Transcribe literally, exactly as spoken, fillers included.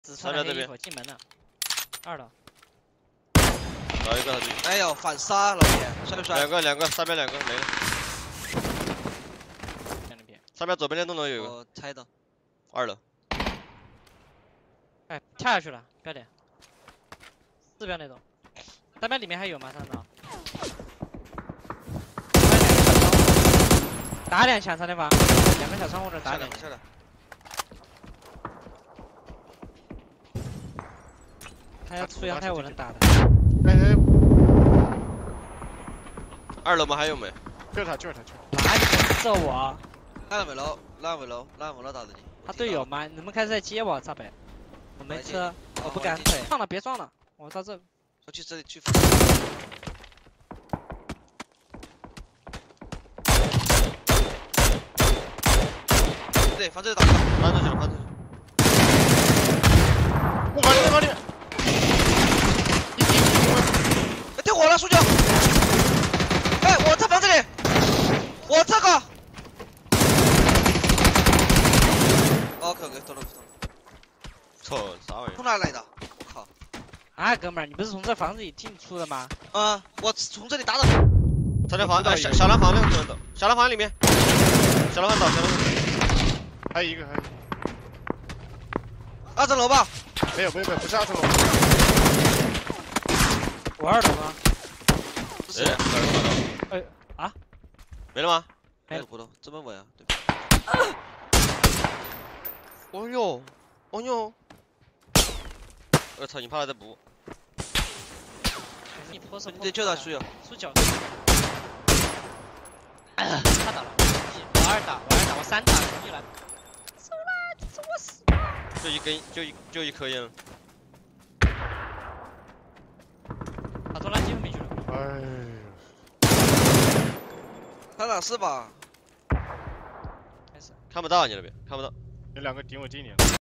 只穿了黑衣服进门了，二楼。 找一个他自己。 哎呦，反杀老铁，帅不帅？ 两个两个，上边两个没了。上边左边电动楼有一个。 我猜的。 二楼。 哎，跳下去了，标点。四标那种。单边里面还有吗？三楼。打两枪，三连房，两个小窗户这打两枪。他要出阳台，我能打的。 哎哎， 二楼吗？还有没？ 就是他，就是他，就是哪里揍我？ 烂尾楼，烂尾楼，烂尾楼打着你。 他队友吗？你们开始在接我，咋办？我没车，我不敢退。撞了，别撞了，我到这。 我去这里去。对，放这里打， 翻出去了，翻出去。 我往里面，往里面。 哎，点火了，书记。哎，我这房子里，我这个。OK OK，懂了懂了。 操，啥玩意？ 从哪来的？我靠！ 啊，哥们儿，你不是从这房子里进出的吗？ 啊，我从这里打的。 小蓝房，哎，小小蓝房那个人走，小蓝房里面，小蓝房倒，小蓝房。 还有一个，还有一个。 二层楼吧？ 没有没有没有，不是二层楼。 我二楼吗？ 不是。 哎啊， 没了吗？ 没有，不懂，这么稳啊？对。 哦呦，哦呦！我操，你怕他再补？ 你破手， 你得救他输友。 出脚。他打了，我二打，我二打，我三打，一来。走啦，这我死。 就一根，就一就一颗烟。 打中垃圾后面去了。 哎呀。他哪是吧？ 没事。 看不到你那边，看不到。 有两个顶我这一点。